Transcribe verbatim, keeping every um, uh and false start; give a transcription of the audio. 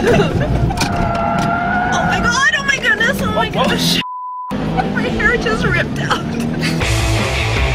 Oh my god, oh my goodness, oh my gosh. My hair just ripped out.